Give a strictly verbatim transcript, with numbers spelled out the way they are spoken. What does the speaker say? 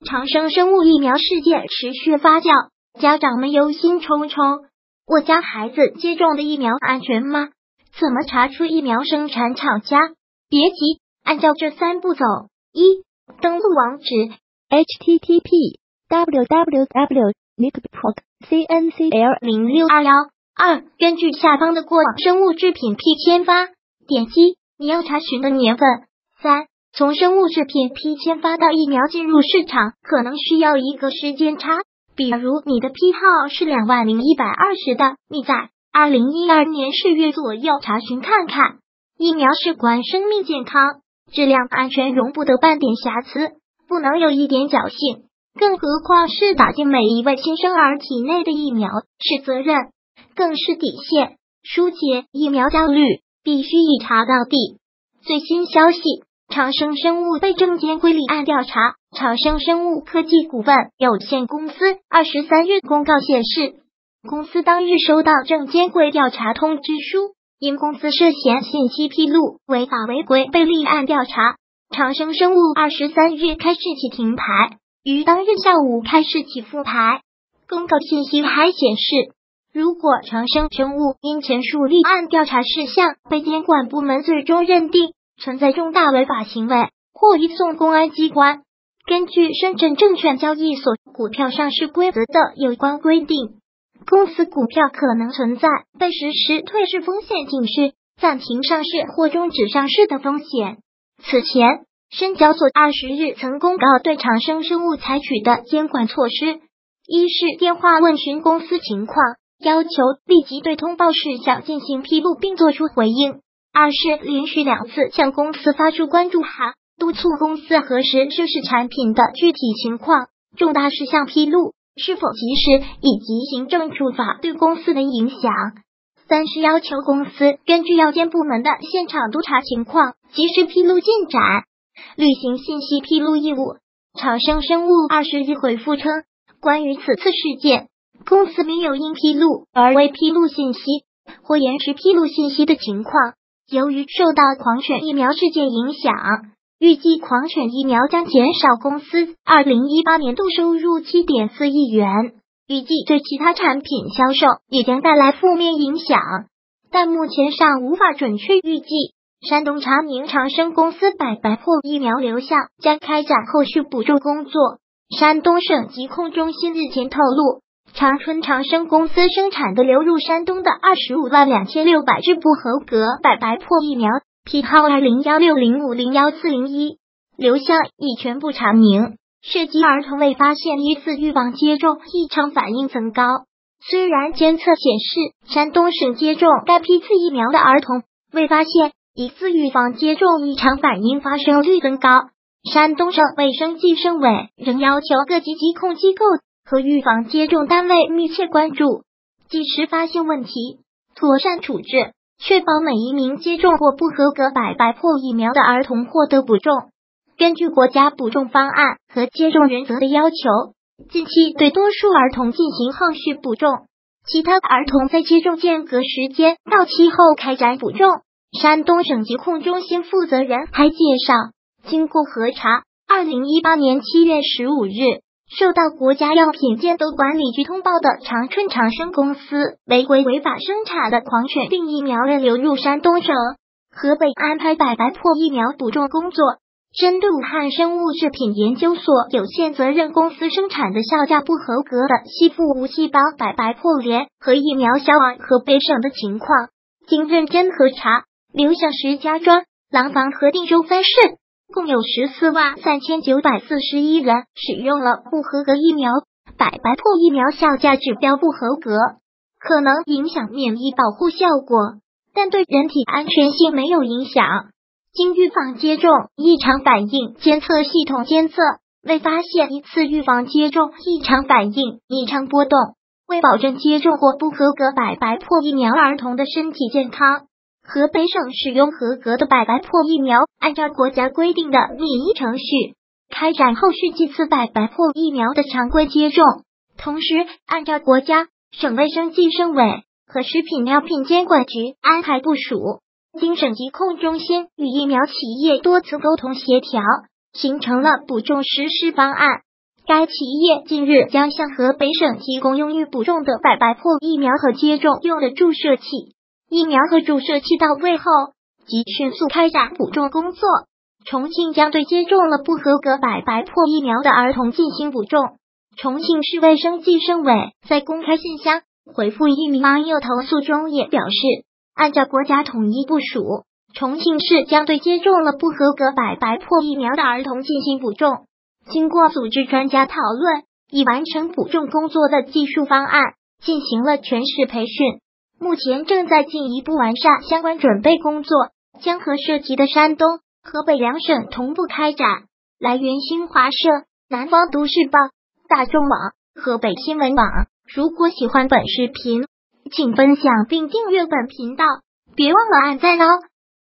长生生物疫苗事件持续发酵，家长们忧心忡忡。我家孩子接种的疫苗安全吗？怎么查出疫苗生产厂家？别急，按照这三步走：一、登录网址 ：h t t p w w w dot n i c p r o c n c l 零六二一。二、根据下方的过往生物制品批签发，点击你要查询的年份。三、从生物制品批签发到疫苗进入市场，可能需要一个时间差。比如你的批号是两万零一百二十的，你在二零一二年十月左右查询看看。疫苗事关生命健康，质量安全容不得半点瑕疵，不能有一点侥幸。更何况是打进每一位新生儿体内的疫苗，是责任，更是底线。疏解疫苗焦虑，必须一查到底。最新消息，长生生物被证监会立案调查。长生生物科技股份有限公司二十三日公告显示，公司当日收到证监会调查通知书，因公司涉嫌信息披露、违法违规被立案调查。长生生物二十三日开市起停牌，于当日下午开市起复牌。公告信息还显示，如果长生生物因前述立案调查事项被监管部门最终认定存在重大违法行为，或移送公安机关，根据深圳证券交易所股票上市规则的有关规定，公司股票可能存在被实施退市风险警示、暂停上市或终止上市的风险。此前，深交所二十日曾公告对长生生物采取的监管措施：一是电话问询公司情况，要求立即对通报事项进行披露并作出回应；二是连续两次向公司发出关注函，督促公司核实涉事产品的具体情况、重大事项披露是否及时，以及行政处罚对公司的影响；三是要求公司根据药监部门的现场督查情况，及时披露进展，履行信息披露义务。长生生物二十日回复称，关于此次事件，公司没有因披露而未披露信息或延迟披露信息的情况。由于受到狂犬疫苗事件影响，预计狂犬疫苗将减少公司二零一八年度收入 七点四亿元，预计对其他产品销售也将带来负面影响，但目前尚无法准确预计。山东长宁长生公司百白破疫苗流向将开展后续补助工作。山东省疾控中心日前透露，长春长生公司生产的流入山东的二十五万两千六百支不合格百白破疫苗，批号二零一六零五零一四零一，流向已全部查明，涉及儿童未发现一次预防接种异常反应增高。虽然监测显示山东省接种该批次疫苗的儿童未发现一次预防接种异常反应发生率增高，山东省卫生计生委仍要求各级疾控机构和预防接种单位密切关注，及时发现问题，妥善处置，确保每一名接种过不合格百白破疫苗的儿童获得补种。根据国家补种方案和接种原则的要求，近期对多数儿童进行后续补种，其他儿童在接种间隔时间到期后开展补种。山东省疾控中心负责人还介绍，经过核查，二零一八年七月十五日，受到国家药品监督管理局通报的长春长生公司违规违法生产的狂犬病疫苗人流入山东省，河北安排百白破疫苗补种工作。针对武汉生物制品研究所有限责任公司生产的效价不合格的西部无细胞百白破联和疫苗销往河北省的情况，经认真核查，流向石家庄、廊坊和定州三市，共有十四万三千九百四十一人使用了不合格疫苗。百白破疫苗效价指标不合格，可能影响免疫保护效果，但对人体安全性没有影响。经预防接种异常反应监测系统监测，未发现一次预防接种异常反应异常波动。为保证接种过不合格百白破疫苗儿童的身体健康，河北省使用合格的百白破疫苗，按照国家规定的免疫程序，开展后续几次百白破疫苗的常规接种。同时，按照国家、省卫生计生委和食品药品监管局安排部署，经省疾控中心与疫苗企业多次沟通协调，形成了补种实施方案。 该企业近日将向河北省提供用于补种的百白破疫苗和接种用的注射器。疫苗和注射器到位后，即迅速开展补种工作。重庆将对接种了不合格百白破疫苗的儿童进行补种。重庆市卫生计生委在公开信箱回复一名网友投诉中也表示，按照国家统一部署，重庆市将对接种了不合格百白破疫苗的儿童进行补种。经过组织专家讨论，已完成补种工作的技术方案，进行了全市培训，目前正在进一步完善相关准备工作，将和涉及的山东、河北两省同步开展。来源：新华社、南方都市报、大众网、河北新闻网。如果喜欢本视频，请分享并订阅本频道，别忘了按赞哦。